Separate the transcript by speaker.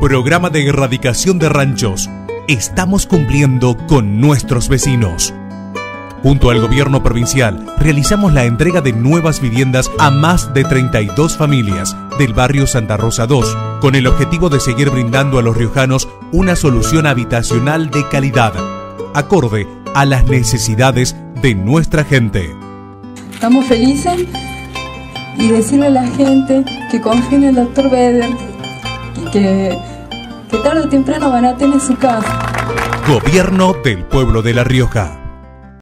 Speaker 1: Programa de erradicación de ranchos. Estamos cumpliendo con nuestros vecinos. Junto al gobierno provincial, realizamos la entrega de nuevas viviendas a más de 32 familias del barrio Santa Rosa 2, con el objetivo de seguir brindando a los riojanos una solución habitacional de calidad, acorde a las necesidades de nuestra gente.
Speaker 2: Estamos felices y decirle a la gente que confíe en el doctor Beder y que tarde o temprano van a tener su casa.
Speaker 1: Gobierno del Pueblo de La Rioja.